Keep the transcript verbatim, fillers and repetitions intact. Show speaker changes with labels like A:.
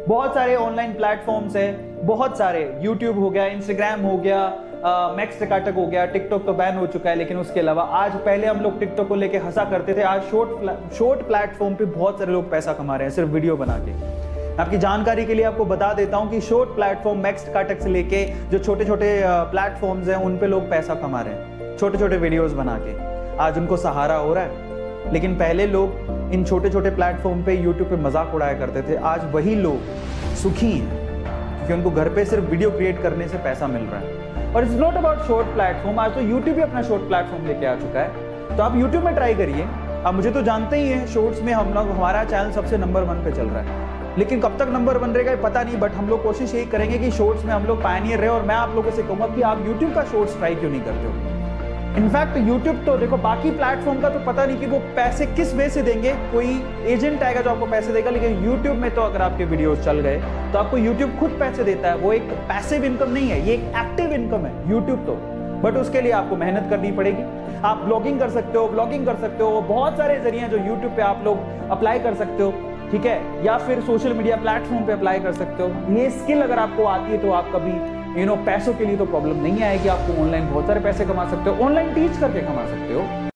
A: बहुत सारे online platforms है, बहुत सारे, यूट्यूब हो गया, इंस्टाग्राम हो गया, मैक्स टकाटक हो गया, टिकटॉक तो बैन हो चुका है, लेकिन उसके अलावा आज, पहले हम लोग टिकटॉक को लेके हंसा करते थे, आज शॉर्ट शॉर्ट प्लेटफॉर्म पे बहुत सारे लोग पैसा कमा रहे हैं सिर्फ वीडियो बना के। आपकी जानकारी के लिए आपको बता देता हूं कि शॉर्ट प्लेटफॉर्म मैक्स टकाटक से लेके जो छोटे छोटे प्लेटफॉर्म्स हैं उन पे लोग पैसा कमा रहे हैं छोटे छोटे वीडियोस बना के। आज उनको सहारा हो रहा है, लेकिन पहले लोग इन छोटे छोटे प्लेटफॉर्म पे, यूट्यूब पे मजाक उड़ाया करते थे। आज वही लोग सुखी हैं क्योंकि उनको घर पे सिर्फ वीडियो क्रिएट करने से पैसा मिल रहा है। और it's not about short platform, आज तो यूट्यूब भी अपना शॉर्ट प्लेटफॉर्म लेके आ चुका है। तो आप यूट्यूब में ट्राई करिए। अब मुझे तो जानते ही हैं, शॉर्ट्स में हम लोग, हमारा चैनल सबसे नंबर वन पे चल रहा है, लेकिन कब तक नंबर वन रहेगा पता नहीं, बट हम लोग कोशिश यही करेंगे कि शॉर्ट्स में हम लोग पायनियर रहे। और मैं आप लोगों से कहूंगा कि आप यूट्यूब का शॉर्ट्स ट्राई क्यों नहीं करते हो। इनफैक्ट यूट्यूब तो देखो, बाकी प्लेटफॉर्म का तो पता नहीं कि वो पैसे किस वे से देंगे, कोई एजेंट आएगा जो आपको पैसे देगा, लेकिन यूट्यूब में तो अगर आपके वीडियोस चल गए तो आपको यूट्यूब खुद पैसे देता है। वो एक पैसिव इनकम नहीं है, ये एक एक्टिव इनकम है यूट्यूब तो, बट उसके लिए आपको मेहनत करनी पड़ेगी। आप ब्लॉगिंग कर सकते हो, ब्लॉगिंग कर सकते हो, बहुत सारे जरिए जो यूट्यूब पे आप लोग अप्लाई कर सकते हो, ठीक है, या फिर सोशल मीडिया प्लेटफॉर्म पे अप्लाई कर सकते हो। ये स्किल अगर आपको आती है तो आप कभी यू नो पैसों के लिए तो प्रॉब्लम नहीं आएगी, आपको ऑनलाइन बहुत सारे पैसे कमा सकते हो, ऑनलाइन टीच करके कमा सकते हो।